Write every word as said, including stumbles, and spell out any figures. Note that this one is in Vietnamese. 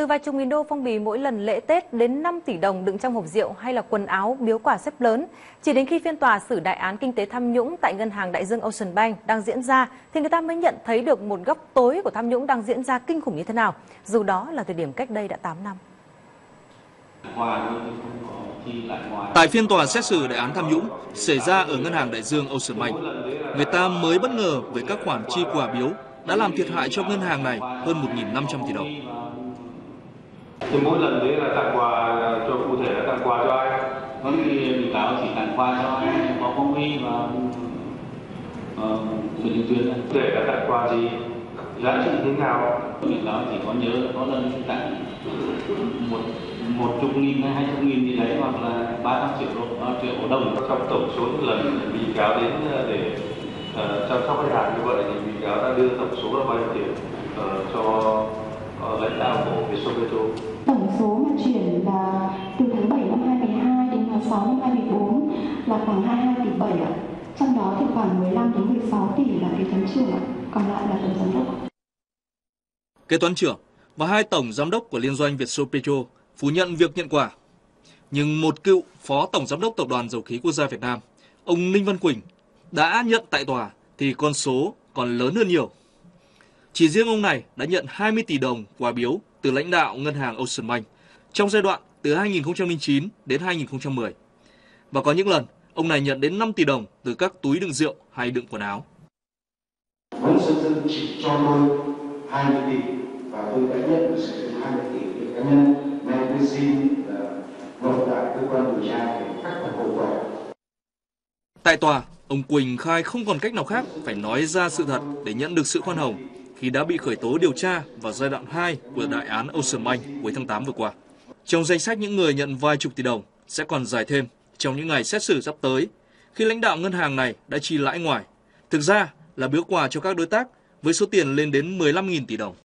Từ vài chục nghìn đô phong bì mỗi lần lễ Tết đến năm tỷ đồng đựng trong hộp rượu hay là quần áo, biếu quà xếp lớn. Chỉ đến khi phiên tòa xử đại án kinh tế tham nhũng tại ngân hàng đại dương Ocean Bank đang diễn ra thì người ta mới nhận thấy được một góc tối của tham nhũng đang diễn ra kinh khủng như thế nào, dù đó là thời điểm cách đây đã tám năm. Tại phiên tòa xét xử đại án tham nhũng xảy ra ở ngân hàng đại dương Ocean Bank, người ta mới bất ngờ với các khoản chi quà biếu đã làm thiệt hại cho ngân hàng này hơn một nghìn năm trăm tỷ đồng. Thì mỗi lần đấy là tặng quà, cho cụ thể là tặng quà cho ai? Vâng, thì bị cáo chỉ tặng quà cho anh Võ Phong Huy và Nguyễn Đình Tuyên. Để là tặng quà gì? Giá trị thế nào? Bị cáo chỉ có nhớ có lần tặng một một chục nghìn hay hai chục nghìn gì đấy, hoặc là ba trăm triệu đô, triệu đồng. Trong tổng số những lần bị cáo đến để uh, chăm sóc khách hàng như vậy thì bị cáo đã đưa tổng số là bao nhiêu tiền uh, cho uh, lãnh đạo của Vietsopetrol? Tổng số mà chuyển là từ tháng bảy năm hai nghìn không trăm mười hai đến tháng sáu năm hai nghìn không trăm mười bốn là khoảng hai mươi hai tỷ bảy ạ. Trong đó thì khoảng mười lăm đến mười sáu tỷ là kế toán trưởng, còn lại là tổng giám đốc. Kế toán trưởng và hai tổng giám đốc của liên doanh Vietsopetrol phủ nhận việc nhận quà. Nhưng một cựu phó tổng giám đốc Tập đoàn Dầu khí Quốc gia Việt Nam, ông Ninh Văn Quỳnh, đã nhận tại tòa thì con số còn lớn hơn nhiều. Chỉ riêng ông này đã nhận hai mươi tỷ đồng quà biếu từ lãnh đạo ngân hàng Ocean Bank trong giai đoạn từ hai nghìn không trăm lẻ chín đến hai nghìn không trăm mười. Và có những lần ông này nhận đến năm tỷ đồng từ các túi đựng rượu hay đựng quần áo. Với dân dân chỉ cho tôi hai mươi tỷ và tôi đã nhận được sẽ hai mươi tỷ của cá nhân, nên tôi xin nộp lại cơ quan điều tra để khắc phục hậu quả. Tại tòa, ông Quỳnh khai không còn cách nào khác phải nói ra sự thật để nhận được sự khoan hồng khi đã bị khởi tố điều tra vào giai đoạn hai của đại án Ocean Bank cuối tháng tám vừa qua. Trong danh sách những người nhận vài chục tỷ đồng sẽ còn dài thêm trong những ngày xét xử sắp tới, khi lãnh đạo ngân hàng này đã chi lãi ngoài, thực ra là biếu quà cho các đối tác với số tiền lên đến mười lăm nghìn tỷ đồng.